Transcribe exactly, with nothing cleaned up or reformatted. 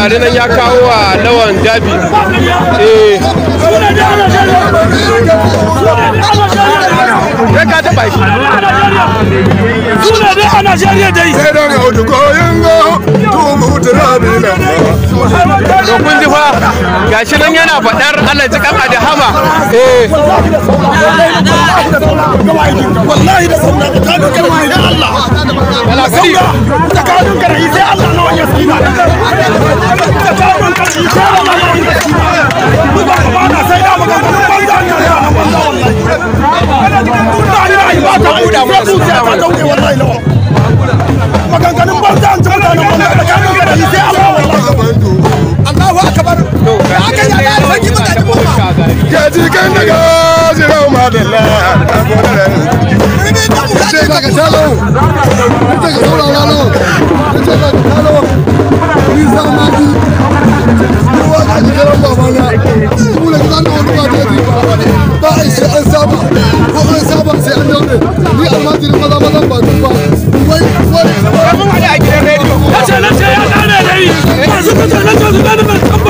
gari nan ya kawo wa lawan dabi eh ya ka taba shi suna dai a Najeriya dai sai da ga hudu koyin go tubu turabi na to kun ji fa gashi nan yana fadar Allah ji kan adahama eh wallahi da sunna da kanu kan mai Allah Allah gari da kanu kan sai Allah na wani sina da kanu kan sai Allah na wani sina ba ba na sai da maka banza ne wallahi wallahi ba ta buda mu ta dauke wallahi lawa maganganun banza an tsada na wallahi da kanu kan sai Allah wallahi Allahu akbar aka ya da saki maka da bomba ke jikan daga jira madalla da gore ce daga talo ce ga saurara lo ce daga talo ni sama ji ruwa da jiran babana mu da zan da wani ba da ji ba ai sai an saba ko an saba sai an daure ni almajiri maza maza ba duk ba wai wai mun hada a gidan rediyo kace na ce ya kare dai ba su kace na ce su da ban